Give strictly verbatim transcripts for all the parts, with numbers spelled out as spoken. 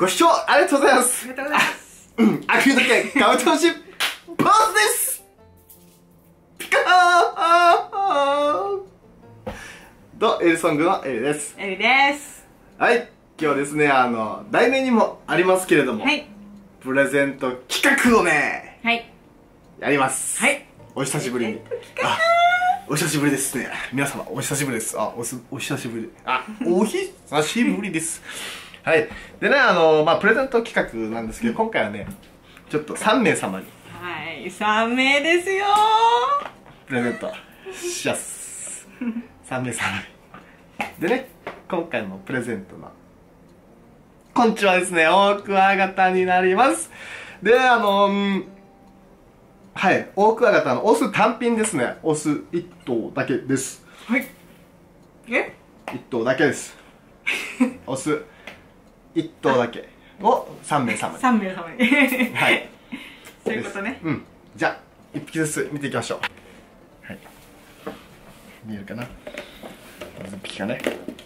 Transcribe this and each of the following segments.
ご視聴ありがとうございます。 ありがとうございます。 うん、あくびだけカブトムシポーズです。ピカーとエルソングのエルです。 エルです。 はい、今日はですね、あの題名にもありますけれども、 はい、 プレゼント企画をね、 はい、 やります。 はい、 お久しぶりに。あ、お久しぶりですね。皆様お久しぶりです。あ、おすお久しぶり。あ、お久しぶりです。はい。でね、あのまあプレゼント企画なんですけど、今回はね、ちょっとさんめいさまにはい、さんめいですよプレゼントしやす。さんめいさまに。でね、今回のプレゼントのこんにちはですね、オオクワガタになります。で、あのんはい、オオクワガタのオス単品ですね。オスいっとうだけです。 はい。えいっとうだけです。オスいっとうだけをさんめいさまに。 さんめいさまに。 はい。 そういうことね。 うん。じゃあ、いっぴきずつ見ていきましょう。はい。見えるかな？まずいっぴきがね。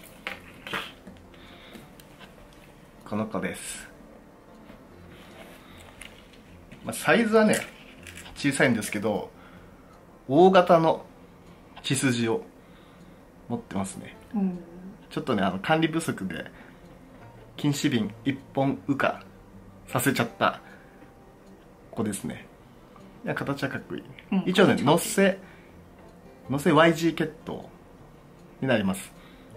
この子です。まあ、サイズはね、小さいんですけど、大型の血筋を持ってますね。 うん、 ちょっとね、あの管理不足で禁止瓶いっぽん羽化させちゃった子ですね。いや、形はかっこいい、うん、一応ね、のせのせ ワイジー 血統になります。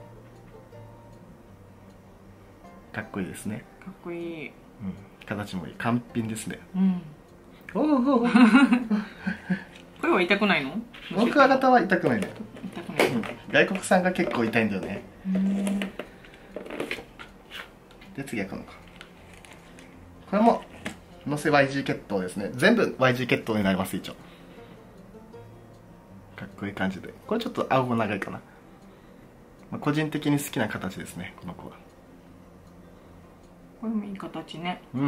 かっこいいですね。 かっこいい、うん、 形もいい、完品ですね。 うん、おお声は痛くないの？ オオクワガタは痛くないね。 痛くない、うん、 外国産が結構痛いんだよね。で、次はこの子。これものせ ワイジー 血統ですね。全部 ワイジー 血統になります。一応かっこいい感じで、これちょっと顎が長いかな。まあ、個人的に好きな形ですね、この子は。 これもいい形ね。 うん、うん、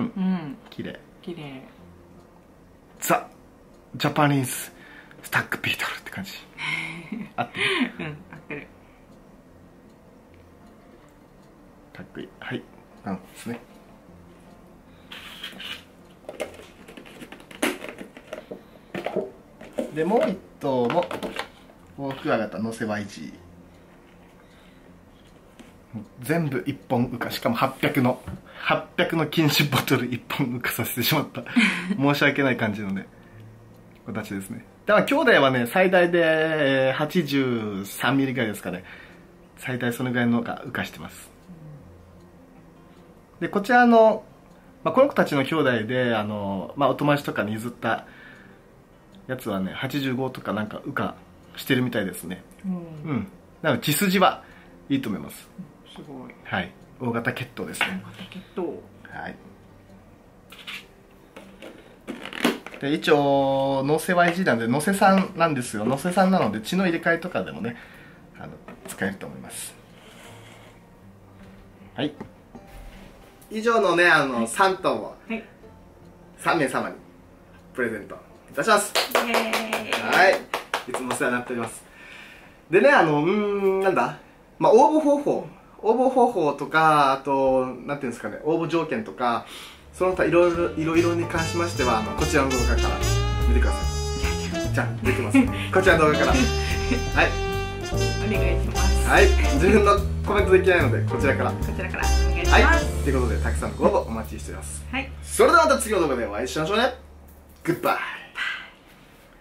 綺麗綺麗。 ザ・ジャパニーズスタックビートルって感じ。合ってる？ うん、合ってる。 かっこいい。はい、うんですね。で、もう一頭もオオクワガタのせ ワイジー。全部いっぽん羽化、しかもはっぴゃくのはっぴゃくの禁止ボトルいっぽん羽化させてしまった申し訳ない感じのね形ですね。だから兄弟はね、最大ではちじゅうさんミリぐらいですかね。最大そのぐらいのが羽化してます。で、こちらの、まあ、この子たちの兄弟であの、まあ、お友達とかに譲ったやつはね、はちじゅうごとかなんか羽化してるみたいですね。うん、うん、なので血筋はいいと思います。 すごい。 はい、大型血統ですね。 大型血統。 はい。で、一応のせ ワイジー なんでのせさんなんですよ。のせさんなので血の入れ替えとかでもね、あの使えると思います。はい。以上のね、あの、はい、さんとうをさんめいさまにプレゼントいたします。 イエーイ。 はい。いつもお世話になっております。でね、あの、うーん、なんだ、まあ、応募方法。応募方法とか、あと、なんていうんですかね、応募条件とか、その他いろいろ、いろいろに関しましては、あの、こちらの動画から見てください。じゃあ、出てます。こちらの動画から。はい。 お願いします。 はい。自分のコメントできないので、こちらから。 こちらからお願いします。 はい。ということで、たくさんのご応募お待ちしております。 はい。 それではまた次の動画でお会いしましょうね。グッバイ。